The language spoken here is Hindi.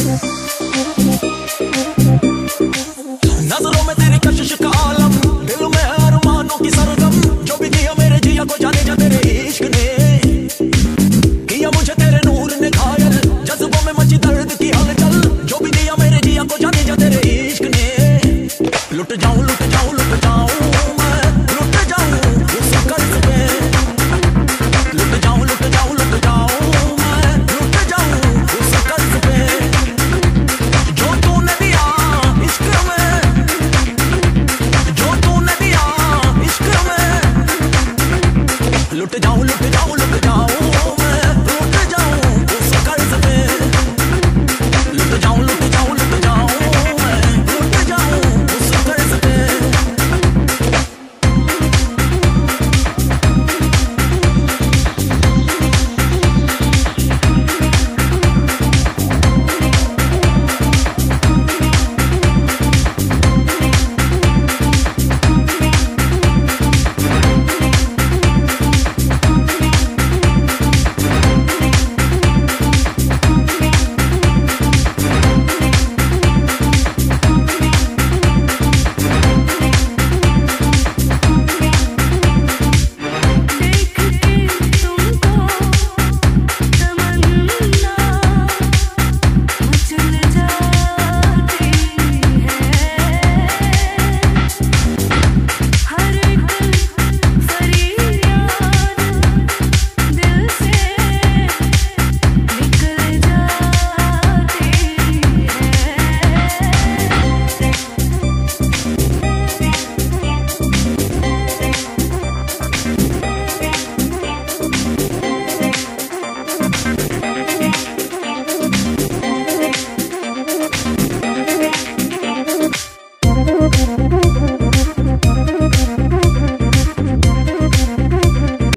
नजरों में तेरी कशिश का आलम, दिल में अरमानों की सरगम, जो भी किया मेरे जिया को जाने जा तेरे इश्क ने, किया मुझे तेरे नूर ने घायल, जज्बों में मची दर्द की हलचल, जो भी दिया मेरे जिया को जाने जा तेरे इश्क ने। लुट जाऊं